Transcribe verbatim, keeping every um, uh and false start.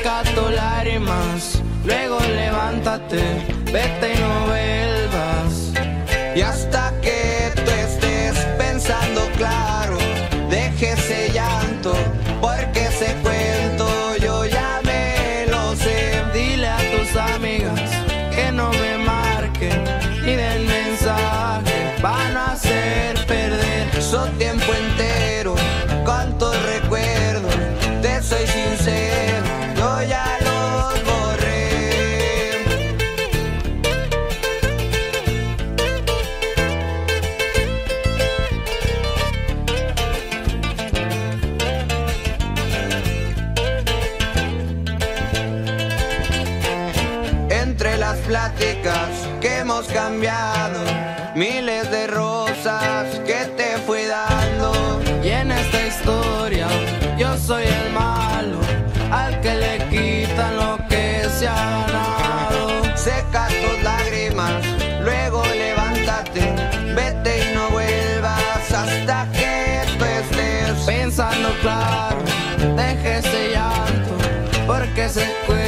seca tus lágrimas, luego levántate, vete y no vuelvas. Y hasta que tú estés pensando claro, deje ese llanto, porque ese cuento yo ya me lo sé. Dile a tus amigas que no me marquen y den mensaje, van a hacer perder su tiempo entero. Cuántos recuerdos, te soy sincero, yo ya los borré. Entre las pláticas que hemos cambiado, miles de rosas que te fui dando, y en esta historia yo soy el malo, al que le quitan lo que se ha ganado. Seca tus lágrimas, luego levántate, vete y no vuelvas hasta que tú estés pensando claro, deje ese llanto, porque se cuenta